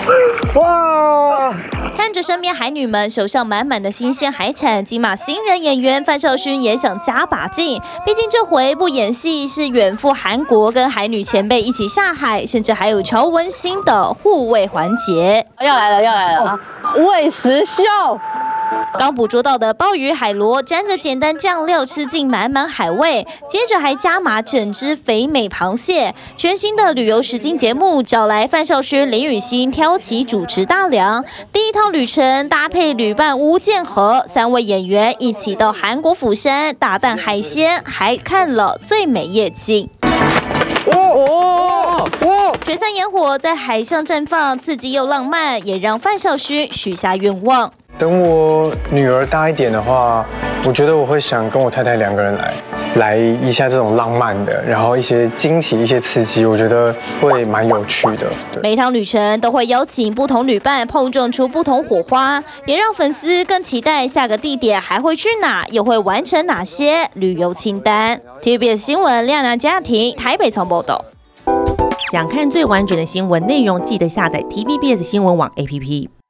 哇！ 看着身边海女们手上满满的新鲜海产，金马新人演员范少勋也想加把劲。毕竟这回不演戏，是远赴韩国跟海女前辈一起下海，甚至还有超温馨的护卫环节。 要来了啊！喂食秀。 刚捕捉到的鲍鱼、海螺，沾着简单酱料，吃进满满海味。接着还加码整只肥美螃蟹。全新的旅游实境节目，找来范少勋、林雨欣挑起主持大梁。第一套旅程搭配旅伴巫建和3位演员一起到韩国釜山大啖海鲜，还看了最美夜景。 璀璨烟火在海上绽放，刺激又浪漫，也让范少勋许下愿望。 等我女儿大一点的话，我觉得我会想跟我太太2个人来一下这种浪漫的，然后一些惊喜、一些刺激，我觉得会蛮有趣的。 每趟旅程都会邀请不同旅伴，碰撞出不同火花，也让粉丝更期待下个地点还会去哪，又会完成哪些旅游清单。TVBS 新闻亮亮家庭台北从报道。 想看最完整的新闻内容，记得下载TVBS 新闻网 APP。